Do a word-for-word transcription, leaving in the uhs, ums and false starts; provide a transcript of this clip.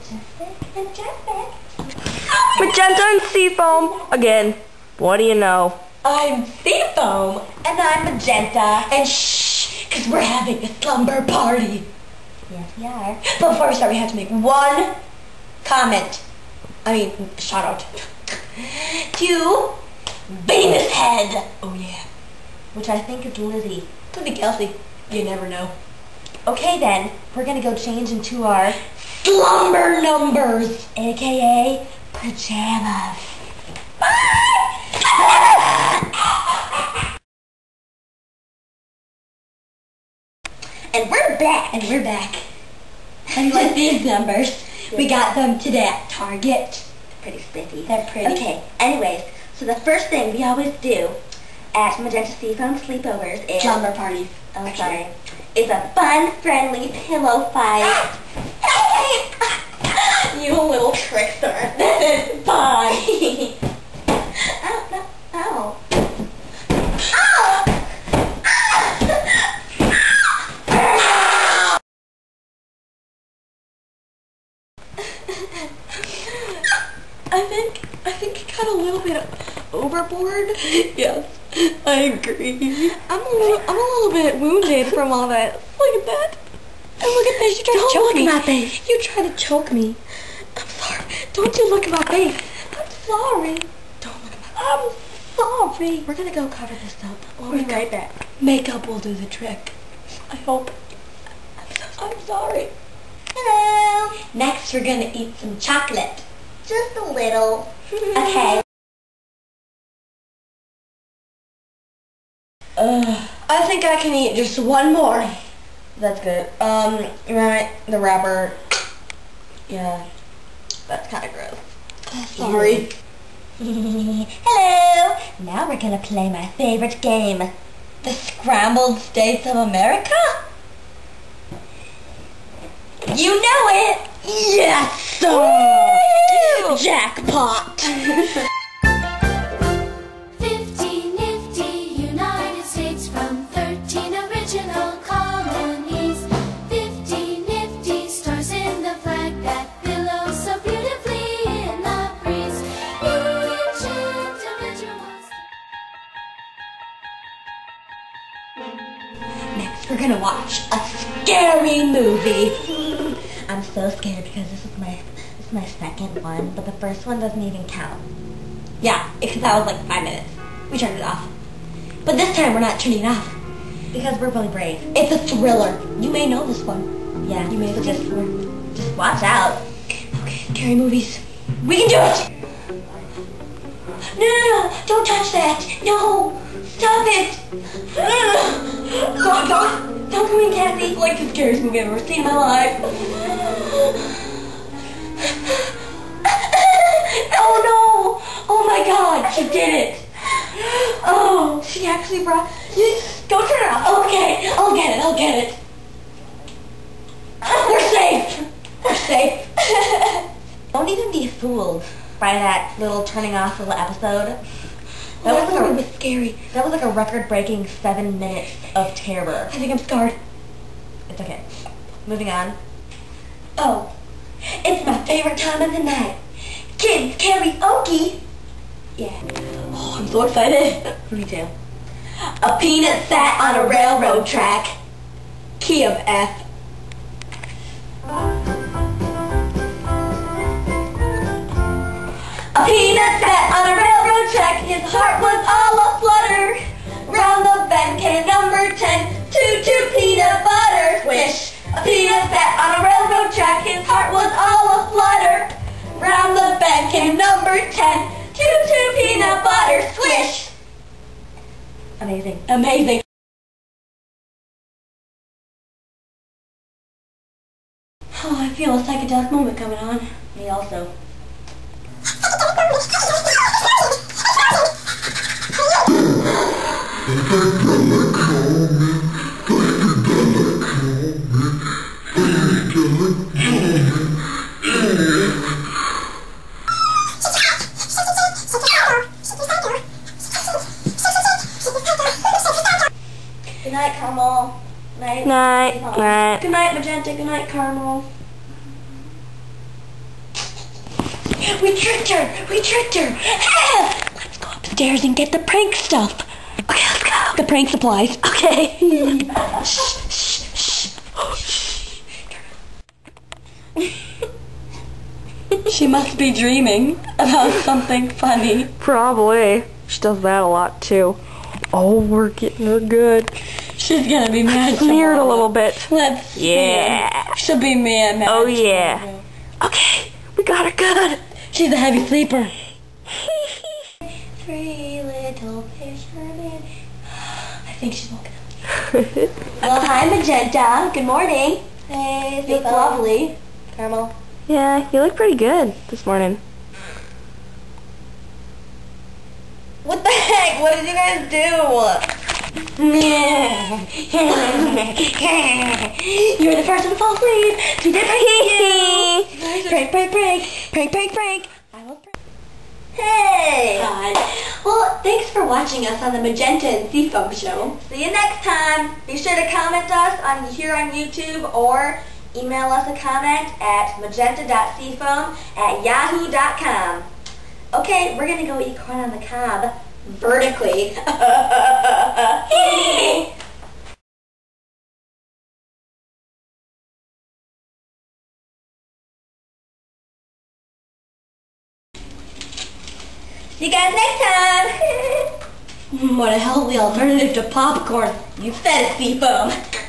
Majestic. Magenta and Seafome again. What do you know? I'm Seafome. And I'm Magenta. And shh, because we're having a slumber party. Yes, we are. But before we start, we have to make one comment. I mean, shout out to Venus Head. Oh yeah. Which I think is Lizzie. Could be Kelsey. You never know. Okay then, we're gonna go change into our slumber numbers, aka pajamas. And we're back. And we're back. And with these numbers, we got them today at Target. Pretty spiffy. They're pretty. Okay, anyways, so the first thing we always do at Magenta Seafome sleepovers is slumber parties. Oh, okay. Sorry. Is a fun, friendly pillow fight. You little trickster. That is fun. Ow, no, ow. I think I think it got a little bit overboard. Yes, I agree. I'm a little I'm a little bit wounded from all that. Look at that. And look at this. You tried Don't to choke look me. at my face. You tried to choke me. I'm sorry. Don't you look at my face. I'm sorry. Don't look at my face. I'm sorry. We're gonna go cover this up. We'll We're be right back. Makeup will do the trick. I hope. I'm so sorry. I'm sorry. Hello. Next, we're gonna eat some chocolate. Just a little. Okay. Uh, I think I can eat just one more. That's good. Um, right, the wrapper. Yeah, that's kind of gross. Sorry. Hello. Now we're gonna play my favorite game, The Scrambled States of America? You know it! Yes, sir! Jackpot! Fifty nifty United States from thirteen original colonies. Fifty nifty stars in the flag that billows so beautifully in the breeze. Each individual. Next, we're gonna watch a scary movie. I'm so scared because this is my this is my second one, but the first one doesn't even count. Yeah, because that was like five minutes. We turned it off. But this time we're not turning it off. Because we're really brave. It's a thriller. You may know this one. Yeah, You may so have just, just before. just watch out. Okay, scary movies. We can do it! No, no, no! Don't touch that! No! Stop it! Don't, don't, don't come in, Kathy. It's like the scariest movie I've ever seen in my life. Oh no! Oh my god, she did it! Oh, she actually brought... Go turn it off. Okay, I'll get it, I'll get it. We're safe! We're safe. Don't even be fooled by that little turning off little episode. That That was was, like was scary. a that was like a record-breaking seven minutes of terror. I think I'm scarred. It's okay. Moving on. Oh, it's my favorite time of the night. Kids karaoke. Yeah. Oh, I'm so excited. Me too. A peanut sat on a railroad track. Key of F. A peanut sat on a railroad track. His heart was all aflutter. Round the bend came number ten. Choo choo peanut butter swish. A peanut sat on a railroad track. His heart was all aflutter. Round the bend came number ten. Choo choo peanut butter swish. Amazing. Amazing. Oh, I feel a psychedelic moment coming on. Me also. Good night, Caramel. Night. Night. Night. Good night, Magenta. Good night, Caramel. We tricked her! We tricked her! Ah! Let's go upstairs and get the prank stuff. Okay, let's go. The prank supplies. Okay. Shh, shh, shh. She must be dreaming about something funny. Probably. She does that a lot too. Oh, we're getting her good. She's gonna be mad. Smeared a tomorrow. little bit. Let's see. Yeah. She'll be mad. mad Oh yeah. tomorrow. Okay, we got her good. She's a heavy sleeper. Three little fishermen. I think she's woken up. Well, hi Magenta. Good morning. Hey, You look lovely. Caramel. Yeah, you look pretty good this morning. What the heck? What did you guys do? You're the first one to fall asleep. We did prank you. Prank, prank, prank. Prank, prank, prank. I love prank. Hey. Hi. Well, thanks for watching us on the Magenta and Seafome show. See you next time. Be sure to comment us on here on YouTube or email us a comment at magenta dot seafome at yahoo dot com. Okay, we're gonna go eat corn on the cob vertically. See you guys next time. What a healthy alternative to popcorn. You said it, Seafome.